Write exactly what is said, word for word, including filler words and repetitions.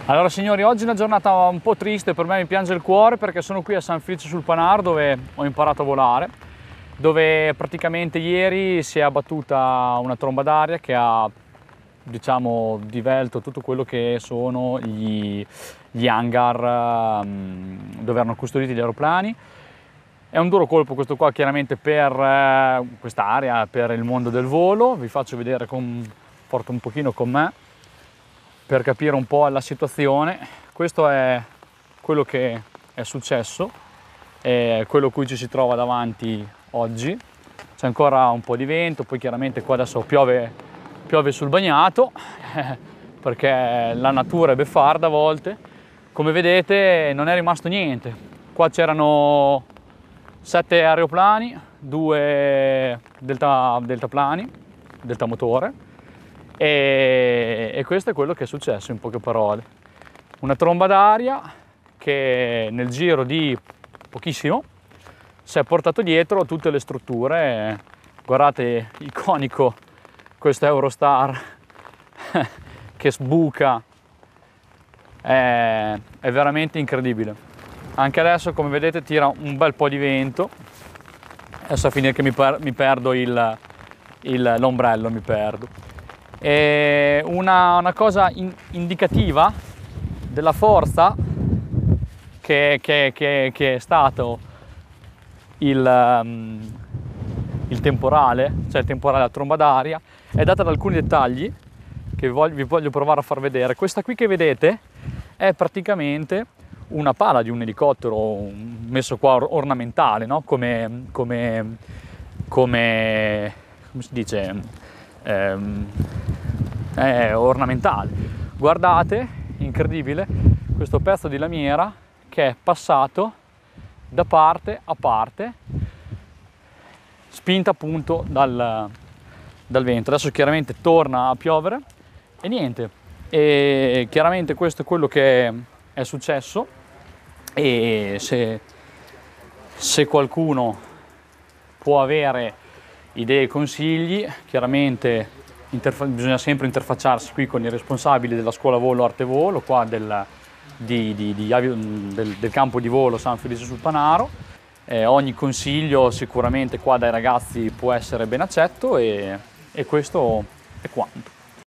Allora signori, oggi è una giornata un po' triste, per me mi piange il cuore perché sono qui a San Felice sul Panaro dove ho imparato a volare, dove praticamente ieri si è abbattuta una tromba d'aria che ha, diciamo, divelto tutto quello che sono gli, gli hangar um, dove erano custoditi gli aeroplani. È un duro colpo questo qua chiaramente per eh, quest'area, per il mondo del volo. Vi faccio vedere, con, porto un pochino con me per capire un po' la situazione. Questo è quello che è successo, è quello a cui ci si trova davanti oggi. C'è ancora un po' di vento, poi chiaramente qua adesso piove, piove sul bagnato perché la natura è beffarda a volte. Come vedete non è rimasto niente. Qua c'erano sette aeroplani, due delta, deltaplani, deltamotore. E, e questo è quello che è successo in poche parole. Una tromba d'aria che nel giro di pochissimo si è portato dietro tutte le strutture. Guardate, iconico questo Eurostar che sbuca, è, è veramente incredibile. Anche adesso, come vedete, tira un bel po' di vento. Adesso a finire che mi, per, mi perdo il, il, l'ombrello, mi perdo. E una, una cosa in, indicativa della forza che, che, che, che è stato il, um, il temporale, cioè il temporale a tromba d'aria, è data da alcuni dettagli che vi voglio, vi voglio provare a far vedere. Questa qui che vedete è praticamente una pala di un elicottero messo qua or ornamentale, no? come, come, come, come si dice? Ehm, è ornamentale. Guardate, incredibile, questo pezzo di lamiera che è passato da parte a parte, spinta appunto dal, dal vento. Adesso chiaramente torna a piovere e niente, e chiaramente questo è quello che è successo. E se, se qualcuno può avere idee e consigli, chiaramente bisogna sempre interfacciarsi qui con i responsabili della scuola volo Arte Volo, qua del, di, di, di, del, del campo di volo San Felice sul Panaro. Eh, ogni consiglio sicuramente qua dai ragazzi può essere ben accetto, e, e questo è quanto.